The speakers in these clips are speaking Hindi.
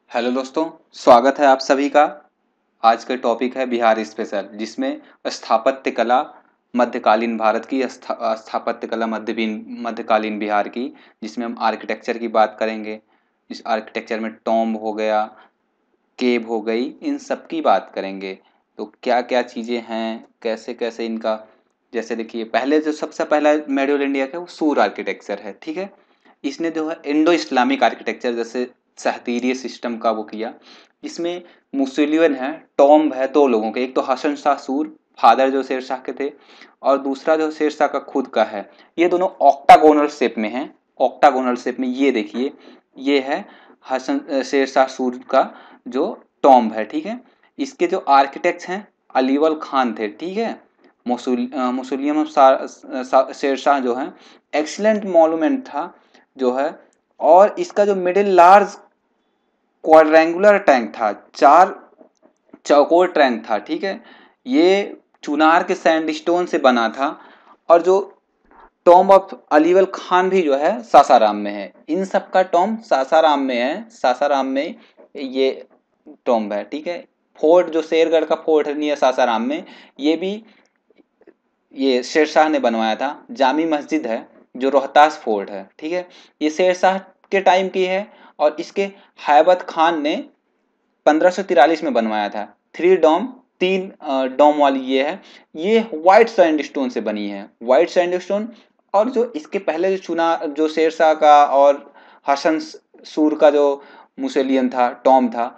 हेलो दोस्तों, स्वागत है आप सभी का। आज का टॉपिक है बिहार स्पेशल, जिसमें स्थापत्य कला मध्यकालीन भारत की स्थापत्य कला मध्यकालीन बिहार की, जिसमें हम आर्किटेक्चर की बात करेंगे। इस आर्किटेक्चर में टॉम्ब हो गया, केव हो गई, इन सब की बात करेंगे। तो क्या क्या चीज़ें हैं, कैसे कैसे इनका, जैसे देखिए पहले जो सबसे पहला मेडोल इंडिया का वो सूर आर्किटेक्चर है, ठीक है। इसने जो है इंडो इस्लामिक आर्किटेक्चर जैसे सहतीरी सिस्टम का वो किया। इसमें मुसोलियन है, टॉम्ब है दो लोगों के, एक तो हसन शाह सूर फादर जो शेरशाह के थे, और दूसरा जो शेरशाह का खुद का है। ये दोनों ऑक्टागोनल शेप में हैं। ऑक्टागोनल शेप में ये देखिए, ये है हसन शेरशाह सूर का जो टॉम्ब है, ठीक है। इसके जो आर्किटेक्ट्स हैं अलीवल खान थे, ठीक है। मुसोलियम शेरशाह जो है एक्सीलेंट मॉन्यूमेंट था जो है। और इसका जो मिडिल लार्ज क्वाड्रेंगुलर टैंक था, चार चौकोर टैंक था, ठीक है। ये चुनार के सैंडस्टोन से बना था। और जो टॉम्ब ऑफ अलीवल खान भी जो है सासाराम में है। इन सब का टॉम्ब सासाराम में है, सासाराम में ये टॉम्ब है, ठीक है। फोर्ट जो शेरगढ़ का फोर्ट है नियर सासाराम में, ये भी ये शेरशाह ने बनवाया था। जामी मस्जिद है जो रोहतास फोर्ट है, ठीक है। ये शेरशाह के टाइम की है। और इसके हैबत खान ने 1543 में बनवाया था। थ्री डोम, तीन डोम वाली ये है। ये व्हाइट सैंडस्टोन से बनी है, व्हाइट सैंडस्टोन। और जो इसके पहले जो चुना जो शेरशाह का और हसन सूर का जो मुसेलियन था, टॉम था,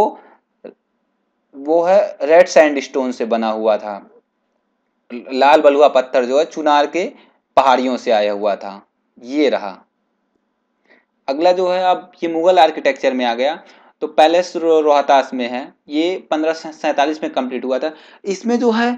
वो है रेड सैंडस्टोन से बना हुआ था। लाल बलुआ पत्थर जो है चुनार के पहाड़ियों से आया हुआ था। ये रहा। अगला जो है, अब ये मुगल आर्किटेक्चर में आ गया। तो पैलेस रोहतास में है, ये 1547 में कंप्लीट हुआ था। इसमें जो है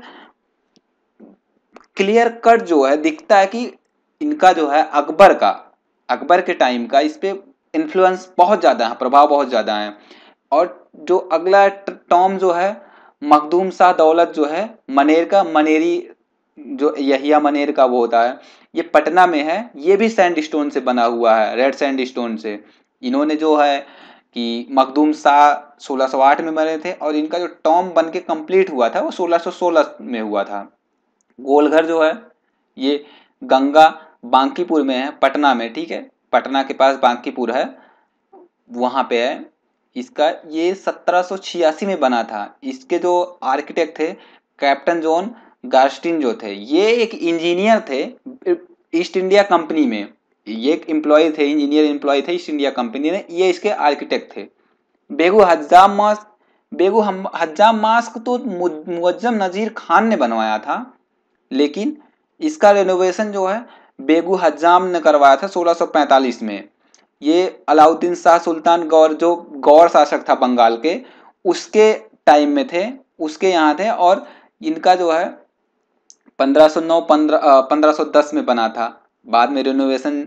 क्लियर कट जो है दिखता है कि इनका जो है अकबर के टाइम का इस पे इन्फ्लुएंस बहुत ज़्यादा है, प्रभाव बहुत ज़्यादा है। और जो अगला टॉम जो है मखदूम शाह दौलत जो है मनेर का, मनेरी जो यहिया मनेर का वो होता है, ये पटना में है। ये भी सैंड स्टोन से बना हुआ है, रेड सैंड स्टोन से। इन्होंने जो है कि मखदूम शाह 1608 में बने थे, और इनका जो टॉम बन के कंप्लीट हुआ था वो 1616 में हुआ था। गोलघर जो है ये गंगा बांकीपुर में है, पटना में, ठीक है। पटना के पास बांकीपुर है, वहां पे है। इसका ये 1786 में बना था। इसके जो आर्किटेक्ट थे कैप्टन जॉन गार्स्टिन जो थे, ये एक इंजीनियर थे ईस्ट इंडिया कंपनी में। ये एक एम्प्लॉय थे, इंजीनियर एम्प्लॉय थे ईस्ट इंडिया कंपनी में। ये इसके आर्किटेक्ट थे। बेगू हज्जाम मास्क, हज्जाम मास्क तो मुअज्जम नजीर खान ने बनवाया था, लेकिन इसका रेनोवेशन जो है बेगू हज्जाम ने करवाया था 1645 में। ये अलाउद्दीन शाह सुल्तान गौर जो गौर शासक था बंगाल के, उसके टाइम में थे, उसके यहाँ थे। और इनका जो है 1509 1510 में बना था। बाद में रिनोवेशन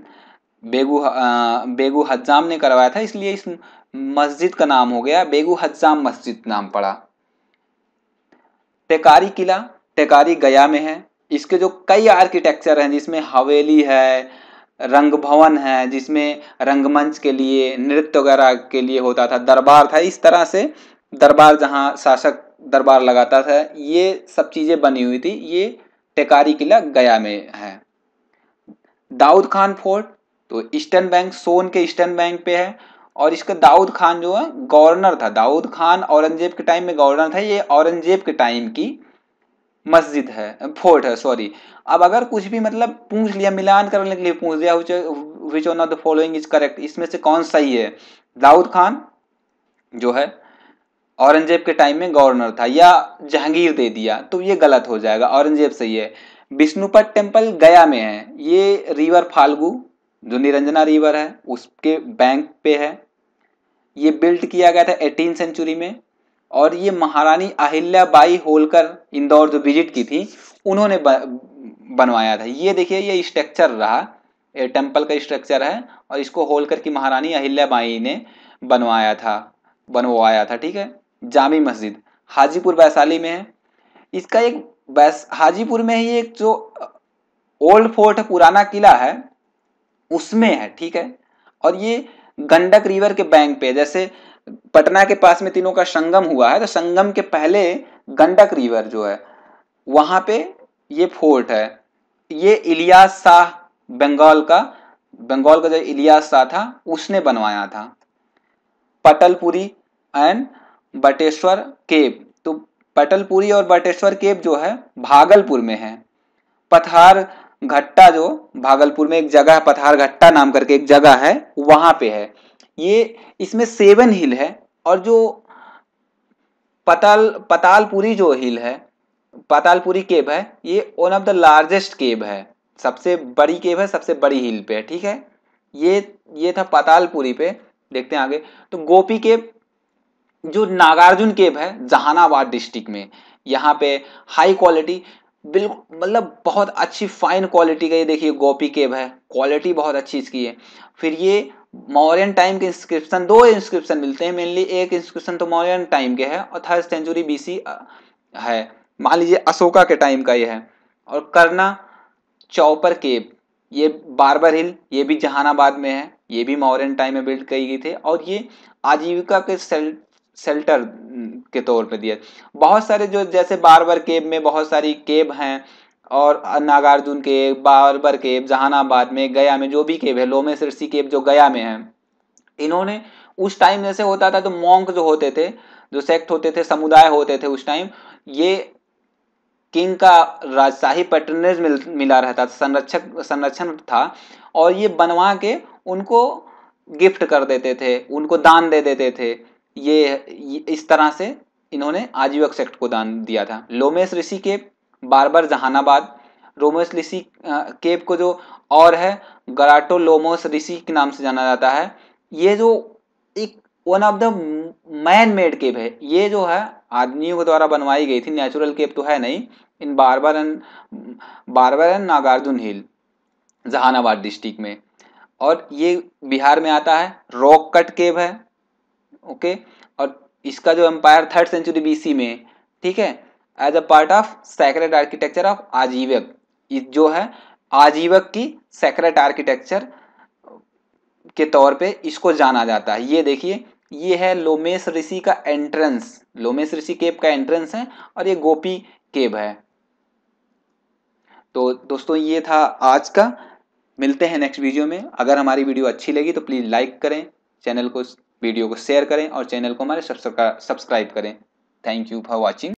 बेगू हज्जाम ने करवाया था, इसलिए इस मस्जिद का नाम हो गया बेगू हज्जाम मस्जिद नाम पड़ा। टेकारी किला, टेकारी गया में है। इसके जो कई आर्किटेक्चर हैं, जिसमें हवेली है, रंग भवन है, जिसमें रंगमंच के लिए नृत्य वगैरह के लिए होता था, दरबार था। इस तरह से दरबार जहाँ शासक दरबार लगाता था, ये सब चीज़ें बनी हुई थी। ये टेकारी किला गया में है। दाऊद खान फोर्ट तो ईस्टर्न बैंक, सोन के ईस्टर्न बैंक पे है। और इसका दाऊद खान जो है गवर्नर था, दाऊद खान औरंगजेब के टाइम में गवर्नर था। ये औरंगजेब के टाइम की मस्जिद है, फोर्ट है, सॉरी। अब अगर कुछ भी मतलब पूछ लिया, मिलान करने के लिए पूछ लिया which one of the following is correct, इसमें से कौन सही है, दाऊद खान जो है औरंगजेब के टाइम में गवर्नर था, या जहांगीर दे दिया तो ये गलत हो जाएगा, औरंगजेब सही है। विष्णुपद टेम्पल गया में है। ये रिवर फाल्गु जो निरंजना रिवर है उसके बैंक पे है। ये बिल्ट किया गया था 18 सेंचुरी में। और ये महारानी अहिल्याबाई होलकर इंदौर जो विजिट की थी, उन्होंने बनवाया था। ये देखिए ये स्ट्रक्चर रहा, ये टेम्पल का स्ट्रक्चर है। और इसको होलकर की महारानी अहिल्याबाई ने बनवाया था, ठीक है। जामी मस्जिद हाजीपुर वैशाली में है। इसका एक हाजीपुर में ही एक जो ओल्ड फोर्ट है, पुराना किला है, उसमें है, ठीक है। और ये गंडक रिवर के बैंक पे, जैसे पटना के पास में तीनों का संगम हुआ है, तो संगम के पहले गंडक रिवर जो है वहां पे ये फोर्ट है। ये इलियास शाह बंगाल का जो इलियास शाह था उसने बनवाया था। पटलपुरी एंड बटेश्वर केव, तो पटलपुरी और बटेश्वर केव जो है भागलपुर में है। पथार घट्टा जो भागलपुर में एक जगह है, पथार घट्टा नाम करके एक जगह है, वहां पे है ये। इसमें 7 हिल है, और जो पतालपुरी जो हिल है, पतालपुरी केव है, ये one of the largest cave है, सबसे बड़ी केव है, सबसे बड़ी हिल पे है। ठीक है, ये था पतालपुरी पे। देखते हैं आगे। तो गोपी केव जो नागार्जुन केव है जहानाबाद डिस्ट्रिक्ट में, यहाँ पे हाई क्वालिटी, बिल्कुल मतलब बहुत अच्छी फाइन क्वालिटी का, ये देखिए गोपी केव है, क्वालिटी बहुत अच्छी इसकी है। फिर ये मौर्यन टाइम के इंस्क्रिप्शन, 2 इंस्क्रिप्शन मिलते हैं मेनली, एक इंस्क्रिप्शन तो मौर्यन टाइम के है और 3rd सेंचुरी BC है, मान लीजिए अशोका के टाइम का ये है। और करना चौपर केव, ये बारबर हिल, ये भी जहानाबाद में है, ये भी मौर्यन टाइम में बिल्ड की गई थी, और ये आजीविका के शेल्टर के तौर पे दिया। बहुत सारे जो जैसे बारबर केव में बहुत सारी केव हैं, और नागार्जुन केव, बारबर केव जहानाबाद में, गया में जो भी केव है, लोमेश ऋषि केव जो गया में है, इन्होंने उस टाइम जैसे होता था तो मॉन्क जो होते थे, जो सेक्ट होते थे, समुदाय होते थे उस टाइम, ये किंग का राजशाही पैटर्नेज मिला रहता था, संरक्षण था, और ये बनवा के उनको गिफ्ट कर देते थे, उनको दान दे देते थे। ये इस तरह से इन्होंने आजीवक सेक्ट को दान दिया था। लोमेश ऋषि केव, बारबर जहानाबाद, रोमेश ऋषि केव को जो और है गराटो लोमोस ऋषि के नाम से जाना जाता है। ये जो एक one of the man made cave है, ये जो है आदमियों के द्वारा बनवाई गई थी, नेचुरल केव तो है नहीं। In Barabar and Nagarjun hill Jahanabad district में, और ये बिहार में आता है। रॉक कट केव है, ओके, और इसका जो एम्पायर 3rd सेंचुरी BC में, ठीक है, as a part of sacred architecture of Ajivika, जो है आजीवक की सेक्रेट आर्किटेक्चर के तौर पे इसको जाना जाता है। ये देखिए, ये है लोमेश ऋषि का एंट्रेंस, लोमेश ऋषि केव का एंट्रेंस है, और ये गोपी केव है। तो दोस्तों ये था आज का, मिलते हैं नेक्स्ट वीडियो में। अगर हमारी वीडियो अच्छी लगी तो प्लीज़ लाइक करें, चैनल को, वीडियो को शेयर करें, और चैनल को हमारे सब्सक्राइब करें। Thank you for watching.